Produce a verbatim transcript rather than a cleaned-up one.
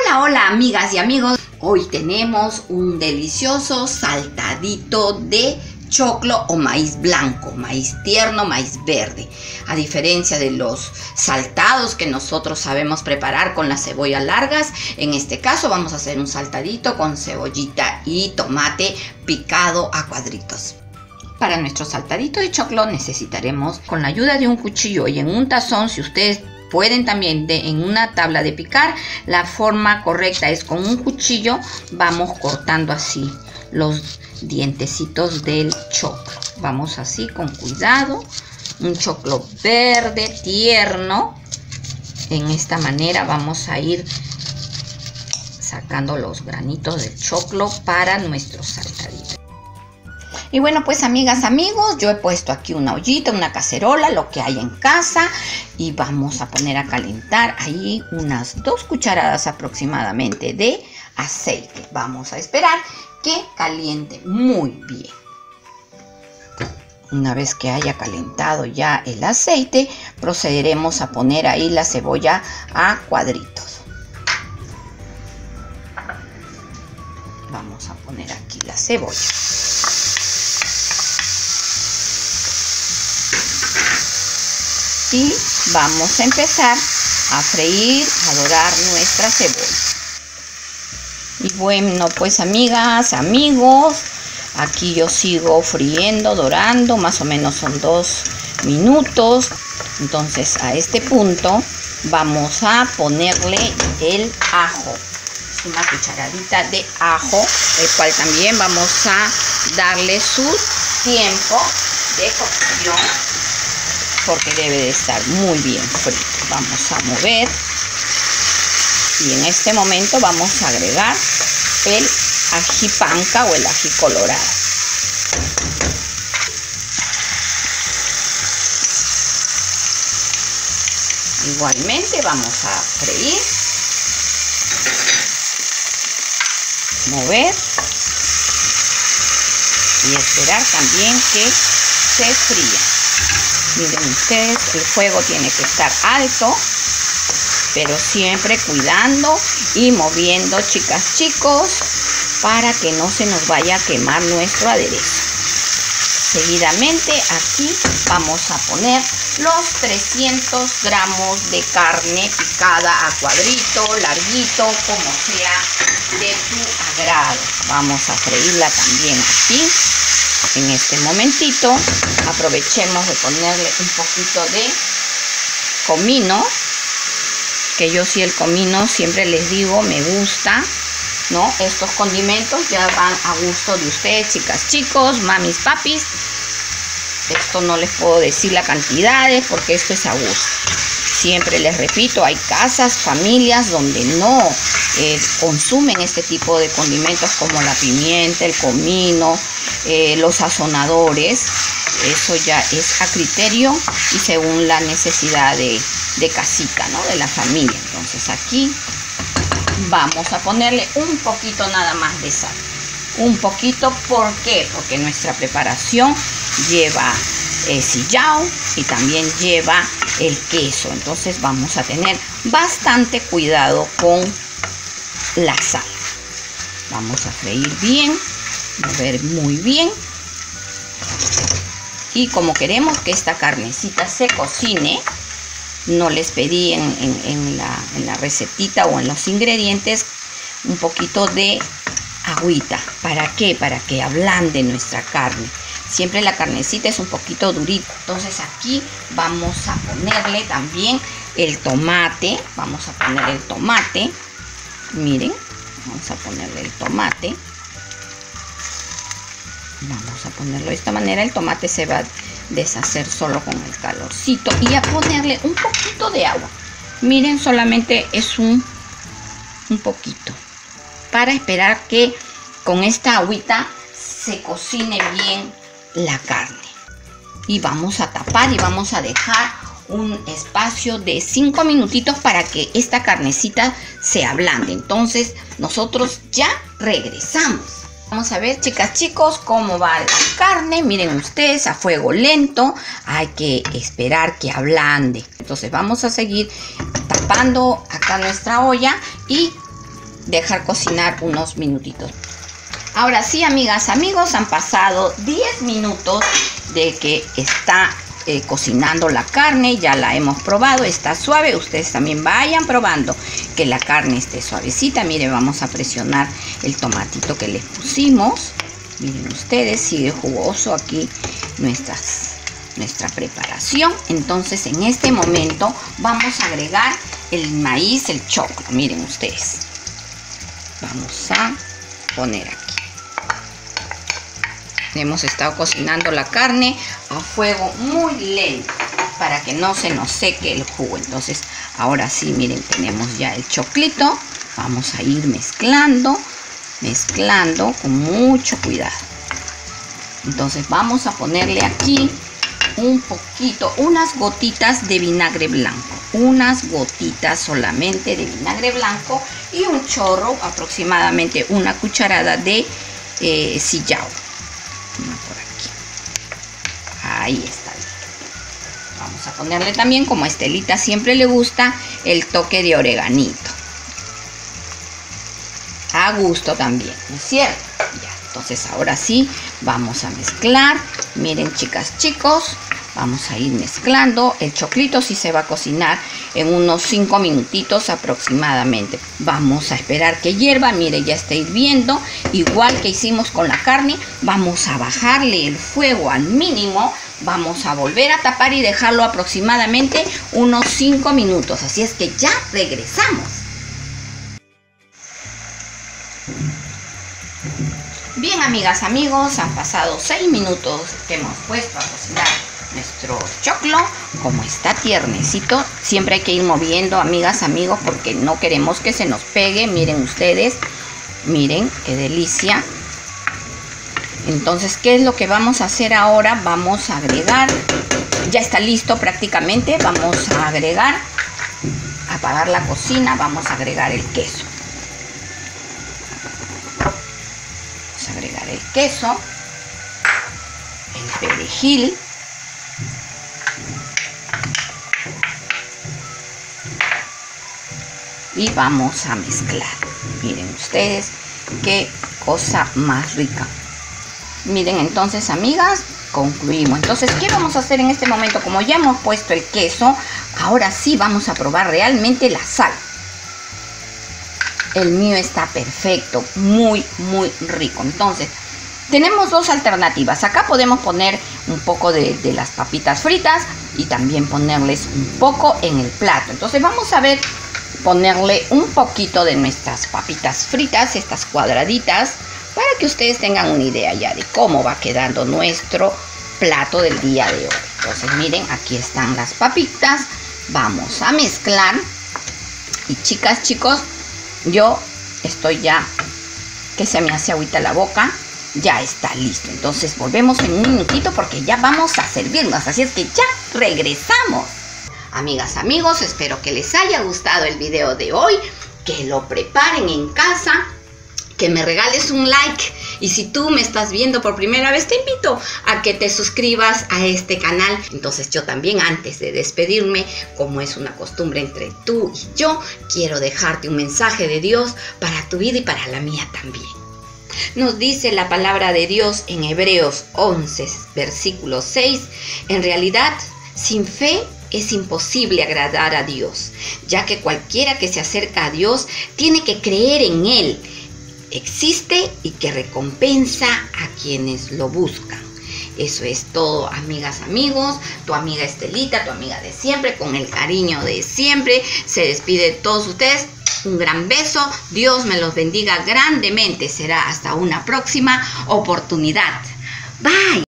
Hola, hola amigas y amigos. Hoy tenemos un delicioso saltadito de choclo o maíz blanco, maíz tierno, maíz verde. A diferencia de los saltados que nosotros sabemos preparar con las cebollas largas, en este caso vamos a hacer un saltadito con cebollita y tomate picado a cuadritos. Para nuestro saltadito de choclo necesitaremos, con la ayuda de un cuchillo y en un tazón, si ustedes pueden también de, en una tabla de picar, la forma correcta es con un cuchillo, vamos cortando así los dientecitos del choclo. Vamos así con cuidado, un choclo verde tierno. En esta manera vamos a ir sacando los granitos del choclo para nuestro saltadito. Y bueno, pues amigas, amigos, yo he puesto aquí una ollita, una cacerola, lo que hay en casa, y vamos a poner a calentar ahí unas dos cucharadas aproximadamente de aceite. Vamos a esperar que caliente muy bien. Una vez que haya calentado ya el aceite, procederemos a poner ahí la cebolla a cuadritos. Vamos a poner aquí la cebolla. Y vamos a empezar a freír, a dorar nuestra cebolla. Y bueno, pues amigas, amigos, aquí yo sigo friendo, dorando, más o menos son dos minutos. Entonces a este punto vamos a ponerle el ajo. Es una cucharadita de ajo, el cual también vamos a darle su tiempo de cocción, porque debe de estar muy bien frito. Vamos a mover y en este momento vamos a agregar el ají panca o el ají colorado. Igualmente vamos a freír, mover y esperar también que se fría. Miren ustedes, el fuego tiene que estar alto, pero siempre cuidando y moviendo, chicas, chicos, para que no se nos vaya a quemar nuestro aderezo. Seguidamente aquí vamos a poner los trescientos gramos de carne picada a cuadrito, larguito, como sea de tu agrado. Vamos a freírla también aquí. En este momentito aprovechemos de ponerle un poquito de comino, que yo sí el comino siempre les digo me gusta, ¿no? Estos condimentos ya van a gusto de ustedes, chicas, chicos, mamis, papis. Esto no les puedo decir la cantidades porque esto es a gusto. Siempre les repito, hay casas, familias donde no eh, consumen este tipo de condimentos como la pimienta, el comino, eh, los sazonadores. Eso ya es a criterio y según la necesidad de, de casita, ¿no? De la familia. Entonces aquí vamos a ponerle un poquito nada más de sal. Un poquito, ¿por qué? Porque nuestra preparación lleva eh, sillao y también lleva el queso. Entonces vamos a tener bastante cuidado con la sal. Vamos a freír bien, mover muy bien. Y como queremos que esta carnecita se cocine, no les pedí en, en, en, la, en la recetita o en los ingredientes un poquito de agüita. ¿Para qué? Para que ablande nuestra carne. Siempre la carnecita es un poquito durita. Entonces aquí vamos a ponerle también el tomate. Vamos a poner el tomate. Miren, vamos a ponerle el tomate. Vamos a ponerlo de esta manera. El tomate se va a deshacer solo con el calorcito. Y a ponerle un poquito de agua. Miren, solamente es un, un poquito. Para esperar que con esta agüita se cocine bien la carne. Y vamos a tapar y vamos a dejar un espacio de cinco minutitos para que esta carnecita se ablande. Entonces nosotros ya regresamos. Vamos a ver, chicas, chicos, cómo va la carne. Miren ustedes, a fuego lento. Hay que esperar que ablande. Entonces vamos a seguir tapando acá nuestra olla y dejar cocinar unos minutitos. Ahora sí, amigas, amigos, han pasado diez minutos de que está eh, cocinando la carne. Ya la hemos probado, está suave. Ustedes también vayan probando que la carne esté suavecita. Miren, vamos a presionar el tomatito que les pusimos. Miren ustedes, sigue jugoso aquí nuestras, nuestra preparación. Entonces, en este momento vamos a agregar el maíz, el choclo. Miren ustedes. Vamos a poner aquí. Hemos estado cocinando la carne a fuego muy lento para que no se nos seque el jugo. Entonces, ahora sí, miren, tenemos ya el choclito. Vamos a ir mezclando, mezclando con mucho cuidado. Entonces, vamos a ponerle aquí un poquito, unas gotitas de vinagre blanco. Unas gotitas solamente de vinagre blanco y un chorro, aproximadamente una cucharada de eh, sillao. Por aquí. Ahí está. Vamos a ponerle también, como a Estelita siempre le gusta, el toque de oreganito. A gusto también, ¿no es cierto? Ya, entonces ahora sí, vamos a mezclar. Miren, chicas, chicos, vamos a ir mezclando. El choclito sí se va a cocinar en unos cinco minutitos aproximadamente. Vamos a esperar que hierva. Mire, ya está hirviendo. Igual que hicimos con la carne, vamos a bajarle el fuego al mínimo. Vamos a volver a tapar y dejarlo aproximadamente unos cinco minutos. Así es que ya regresamos. Bien, amigas, amigos, han pasado seis minutos que hemos puesto a cocinar nuestro choclo. Como está tiernecito, siempre hay que ir moviendo, amigas, amigos, porque no queremos que se nos pegue. Miren ustedes, miren qué delicia. Entonces, ¿qué es lo que vamos a hacer ahora? Vamos a agregar, ya está listo prácticamente. Vamos a agregar, a apagar la cocina, vamos a agregar el queso. Vamos a agregar el queso, el perejil, y vamos a mezclar. Miren ustedes qué cosa más rica. Miren, entonces, amigas, concluimos. Entonces, ¿qué vamos a hacer en este momento? Como ya hemos puesto el queso, ahora sí vamos a probar realmente la sal. El mío está perfecto, muy, muy rico. Entonces, tenemos dos alternativas. Acá podemos poner un poco de, de las papitas fritas y también ponerles un poco en el plato. Entonces, vamos a ver, ponerle un poquito de nuestras papitas fritas, estas cuadraditas, para que ustedes tengan una idea ya de cómo va quedando nuestro plato del día de hoy. Entonces, miren, aquí están las papitas. Vamos a mezclar. Y chicas, chicos, yo estoy ya, que se me hace agüita la boca. Ya está listo. Entonces, volvemos en un minutito porque ya vamos a servirnos. Así es que ya regresamos. Amigas, amigos, espero que les haya gustado el video de hoy. Que lo preparen en casa. Que me regales un like, y si tú me estás viendo por primera vez, te invito a que te suscribas a este canal. Entonces, yo también, antes de despedirme, como es una costumbre entre tú y yo, quiero dejarte un mensaje de Dios para tu vida y para la mía también. Nos dice la palabra de Dios en Hebreos once, versículo seis, en realidad, sin fe es imposible agradar a Dios, ya que cualquiera que se acerca a Dios tiene que creer en Él, existe y que recompensa a quienes lo buscan. Eso es todo, amigas, amigos. Tu amiga Estelita, tu amiga de siempre, con el cariño de siempre, se despide de todos ustedes. Un gran beso. Dios me los bendiga grandemente. Será hasta una próxima oportunidad. Bye.